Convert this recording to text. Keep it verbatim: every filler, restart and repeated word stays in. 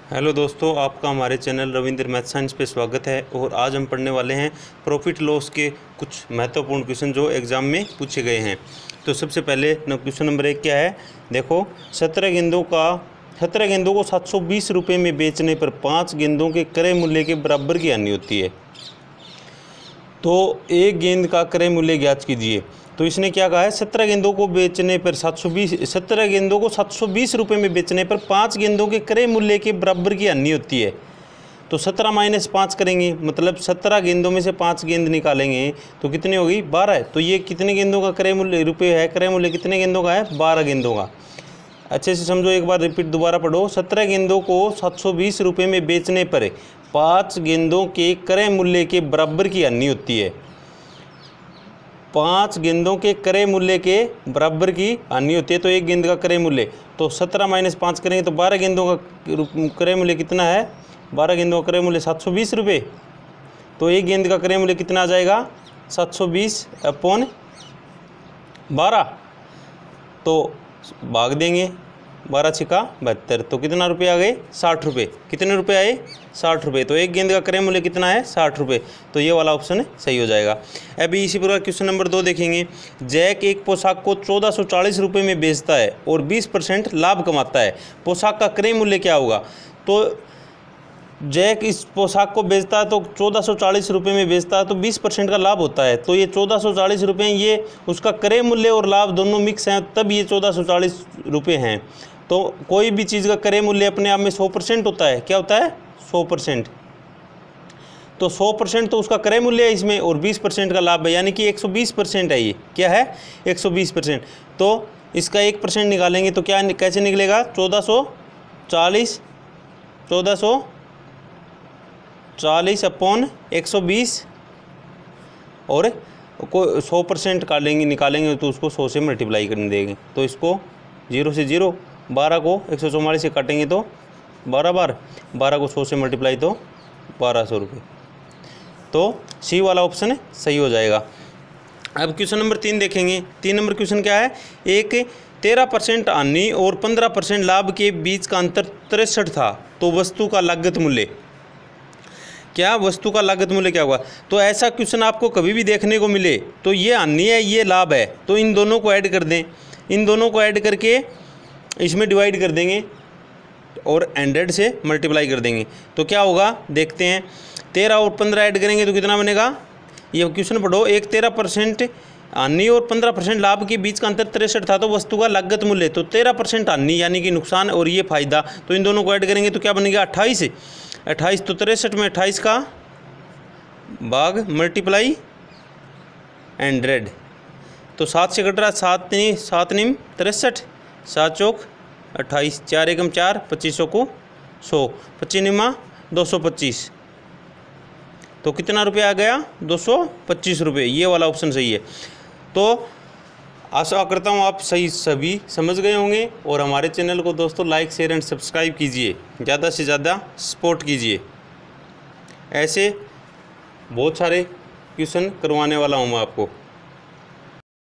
Hello दोस्तों, आपका हमारे चैनल रविंद्र मैथ साइंस पे स्वागत है। और आज हम पढ़ने वाले हैं प्रॉफिट लॉस के कुछ महत्वपूर्ण क्वेश्चन जो एग्ज़ाम में पूछे गए हैं। तो सबसे पहले क्वेश्चन नंबर एक क्या है, देखो सत्रह गेंदों का सत्रह गेंदों को सात सौ बीस रुपये में बेचने पर पाँच गेंदों के क्रय मूल्य के बराबर की हानि होती है। तो एक गेंद का क्रय मूल्य ज्ञात कीजिए। तो इसने क्या कहा है, सत्रह गेंदों को बेचने पर सात सौ बीस सत्रह गेंदों को सात सौ बीस रुपये में बेचने पर पाँच गेंदों के क्रय मूल्य के बराबर की हानि होती है। तो सत्रह माइनस पाँच करेंगे, मतलब सत्रह गेंदों में से पाँच गेंद निकालेंगे तो कितनी होगी, बारह। तो ये कितने गेंदों का क्रय मूल्य रुपये है, क्रय मूल्य कितने गेंदों का है, बारह गेंदों का। अच्छे से समझो, एक बार रिपीट दोबारा पढ़ो। सत्रह गेंदों को सात सौ बीस रुपये में बेचने पर पाँच गेंदों के क्रय मूल्य के बराबर की हानि होती है। पाँच गेंदों के क्रय मूल्य के बराबर की हानि होती है। तो एक गेंद का क्रय मूल्य, तो सत्रह माइनस पाँच करेंगे तो बारह गेंदों का क्रय मूल्य कितना है, बारह गेंदों का क्रय मूल्य सात सौ बीस रुपये। तो एक गेंद का क्रय मूल्य कितना आ जाएगा, सात सौ बीस अपॉन बारह। तो भाग देंगे, बारह छिका बहत्तर, तो कितना रुपये आ गए, साठ रुपये। कितने रुपये आए, साठ रुपये। तो एक गेंद का क्रय मूल्य कितना है, साठ रुपये। तो ये वाला ऑप्शन सही हो जाएगा। अभी इसी प्रकार क्वेश्चन नंबर दो देखेंगे। जैक एक पोशाक को चौदह सौ चालीस रुपये में बेचता है और बीस परसेंट लाभ कमाता है। पोशाक का क्रय मूल्य क्या होगा। तो जैक इस पोशाक को बेचता है तो चौदह सौ चालीस रुपये में बेचता है तो बीस परसेंट का लाभ होता है। तो ये चौदह सौ चालीस रुपये, ये उसका क्रय मूल्य और लाभ दोनों मिक्स हैं, तब ये चौदह सौ चालीस रुपये हैं। तो कोई भी चीज़ का क्रय मूल्य अपने आप में सौ परसेंट होता है। क्या होता है, सौ परसेंट। तो सौ परसेंट तो उसका क्रय मूल्य है इसमें, और बीस परसेंट का लाभ है, यानी कि एक सौ बीस परसेंट है। ये क्या है, एक सौ बीस परसेंट। तो इसका एक परसेंट निकालेंगे तो क्या कैसे निकलेगा, चौदह सौ चालीस चौदह सौ चालीस अपॉन एक सौ बीस, और को सौ परसेंट काटेंगे निकालेंगे तो उसको सौ से मल्टीप्लाई करने देंगे। तो इसको जीरो से जीरो, बारह को एक सौ चौवालीस से काटेंगे तो बारह बार, बारह को सौ से मल्टीप्लाई तो बारह सौ रुपये। तो सी वाला ऑप्शन सही हो जाएगा। अब क्वेश्चन नंबर तीन देखेंगे। तीन नंबर क्वेश्चन क्या है, एक तेरह परसेंट हानि और पंद्रह परसेंट लाभ के बीच का अंतर तिरसठ था, तो वस्तु का लागत मूल्य क्या, वस्तु का लागत मूल्य क्या होगा। तो ऐसा क्वेश्चन आपको कभी भी देखने को मिले तो ये हानि है, ये लाभ है, तो इन दोनों को ऐड कर दें। इन दोनों को ऐड करके इसमें डिवाइड कर देंगे और हंड्रेड से मल्टीप्लाई कर देंगे। तो क्या होगा, देखते हैं। तेरह और पंद्रह ऐड करेंगे तो कितना बनेगा, ये क्वेश्चन पढ़ो। एक तेरह परसेंट हानि और पंद्रह परसेंट लाभ के बीच का अंतर तिरसठ था, तो वस्तु का लागत मूल्य, तो तेरह परसेंट हानि यानी कि नुकसान और ये फायदा, तो इन दोनों को ऐड करेंगे तो क्या बनेगा, अट्ठाईस। अट्ठाईस तो तिरसठ में अट्ठाईस का भाग मल्टीप्लाई हंड्रेड, तो सात से कट रहा, सात नहीं सात निम तिरसठ, सात चौक अट्ठाईस, चार एकम चार, पच्चीसों को सौ, पच्चीस निमा दो सौ पच्चीस। तो कितना रुपया आ गया, दो सौ पच्चीस रुपये। ये वाला ऑप्शन सही है। तो आशा करता हूँ आप सही सभी समझ गए होंगे। और हमारे चैनल को दोस्तों लाइक शेयर एंड सब्सक्राइब कीजिए, ज़्यादा से ज़्यादा सपोर्ट कीजिए। ऐसे बहुत सारे क्वेश्चन करवाने वाला हूँ मैं आपको।